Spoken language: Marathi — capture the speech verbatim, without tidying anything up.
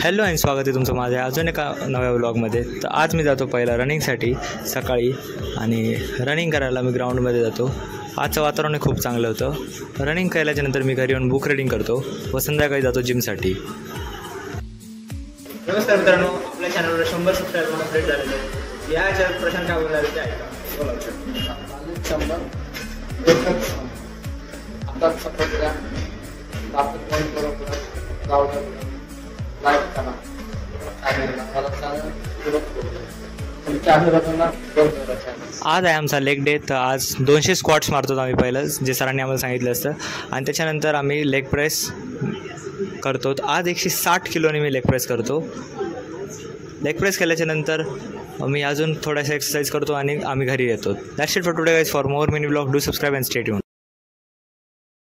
हॅलो आणि स्वागत आहे तुमचं माझ्या अजून एका नव्या व्लॉगमध्ये. तर आज मी जातो पहिला रनिंगसाठी सकाळी आणि रनिंग करायला मी ग्राउंडमध्ये जातो. आजचं वातावरण खूप चांगलं होतं. रनिंग केल्याच्यानंतर मी घरी येऊन बुक रीडिंग करतो व संध्याकाळी जातो जिमसाठी. नमस्कार मित्रांनो, आपल्या चॅनलवर शंभर सबस्क्रायबर कंप्लीट झालेले आहे. या ह्याच्यावर प्रश्न काय बोलणार ते ऐका. बोला शंभर आता सपोर्ट द्या, बाकी फोन बरोबर लावलं लाईक करा आणि मला चॅनल तुमच्या आशीर्वादांना फोन करा. आज आहे आमचा लेग डे. तर आज दोनशे स्क्वॉट्स मारतो आम्ही पहिलं, जे सरांनी आम्हाला सांगितलं असतं, आणि त्याच्यानंतर आम्ही लेग प्रेस करतो. आज एकशे साठ किलोने मी लेग प्रेस करतो. लेग प्रेस केल्याच्यानंतर मी अजून थोडासा एक्सरसाइज करतो आणि आम्ही घरी येतो. That's it for today guys. For more mini blog do subscribe and stay tuned.